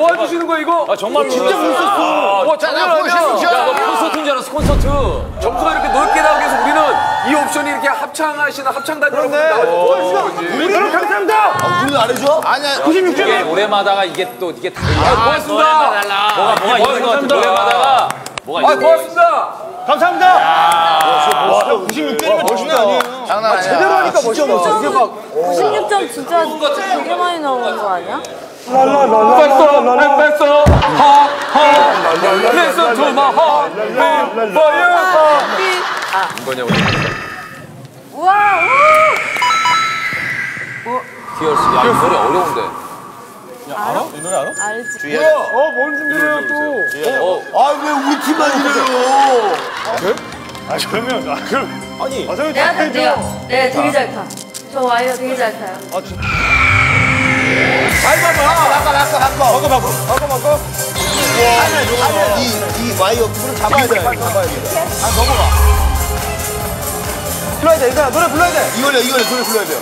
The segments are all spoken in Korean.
도와주시는 거야 이거? 아 정말로 진짜 멋있었어. 와 장난 아니야. 야너 콘서트인 줄 알았어 콘서트. 점수가 이렇게 넓게 나오기 위해서 우리는 이 옵션이 이렇게 합창하시는 합창단 여러분들 나와서 우리는 감사합니다. 우리는 안 해줘? 아니야. 96점. 노래마다가 이게 또 이게 달라. 고맙습니다. 뭐가 있는 것 같아. 노래마다가 뭐가 있는 고맙습니다. 감사합니다. 와, 96점이면 멋있는 아니에요. 장난 아니야. 제대로 하니까 멋있어. 이게 막 96점 진짜 되게 많이 나오는 거 아니야? 뺐어. Listen to my heart. For you. 이거냐 우리. 우와! Tears. 야, 이 노래 어려운데. 알아? 이 노래 알아? 알지. 뭔 준비해요 또? 아, 왜 우리 팀만 이래요? 그러면 아니. 내가 되게 잘 타. 저 와이어 되게 잘 타요. 바꿔. 이 와이어 불을 잡아야 돼. 아, 넘어가. 불러야 돼. 이거야. 노래 불러야 돼. 이거래. 노래 불러야 돼요.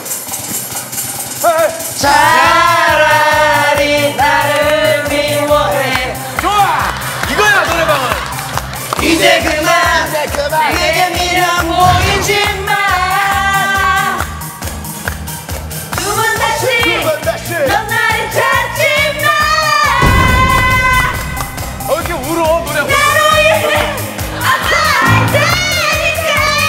차라리 나를 미워해. 좋아. 이거야 노래방은. 이제 그만 내게 미련 보이지 마. 두 번 다시 넌 나를 찾지 마. 왜 이렇게 울어 노래. 나로 인해 아파할 테니까.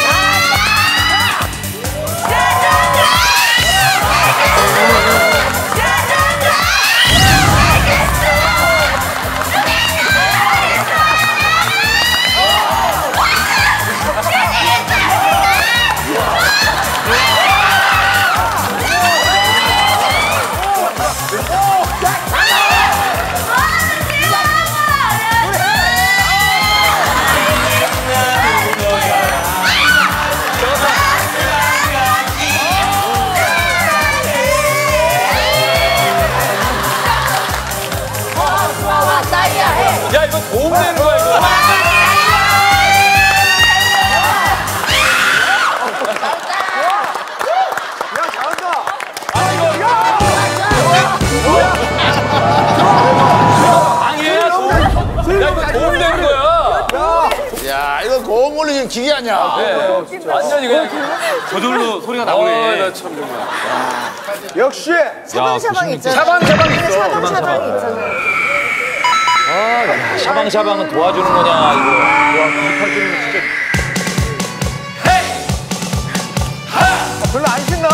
야 이거 도움되는 거야 이거. 도움되는 거야. 야, 이거 고음 올리는 기계 아니야. 완전히 그냥 저절로 소리가 나오네. 나 참 정말. 역시. 샤방샤방 있잖아. 샤방샤방 있어. 샤방샤방이 있잖아. 샤방샤방은 도와주는 거냐 이거. 별로 안 신나.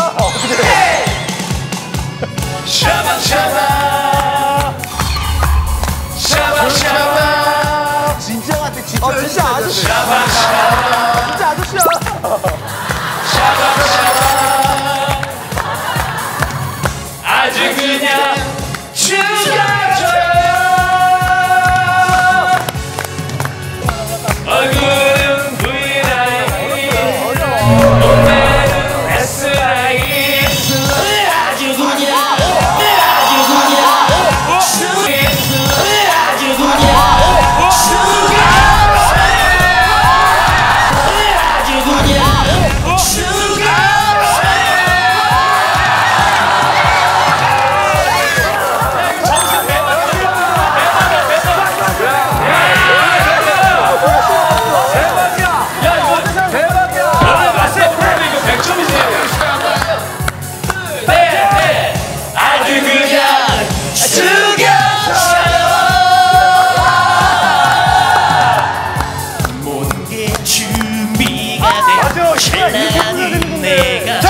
샤방샤방. 진짜 같아. 진짜 아저씨. 진짜 아저씨야. 아주 그냥 죽여줘요. 얼굴은 V라인, 몸매는 S라인. 아주 그냥 아주 그냥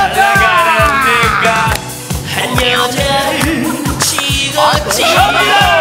내가 한 여자를 찍었지.